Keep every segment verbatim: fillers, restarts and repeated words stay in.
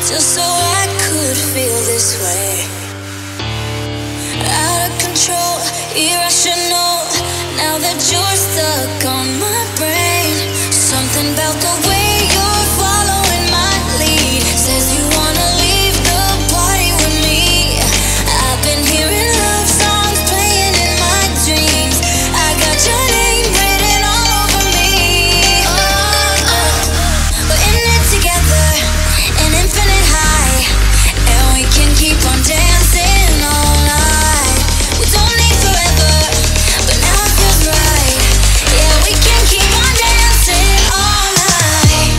just so I could feel this way. Out of control, irrational. Now that you're stuck on my brain, something about the way you're following my lead says you wanna leave the party with me. I've been hearing love songs playing in my dreams. I got your name written all over me. Oh, oh. We're in it together, an infinite high, and we can keep on dancing all night. We don't need forever, but now it feels right. Yeah, we can keep on dancing all night.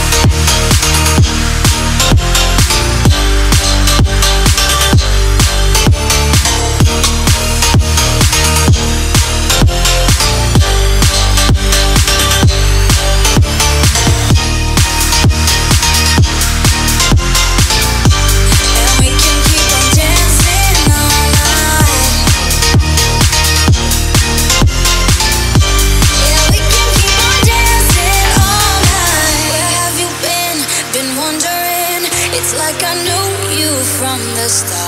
And we can keep on dancing all night. Yeah, we can keep on dancing all night. Where have you been? Been wondering. It's like I knew you from the start.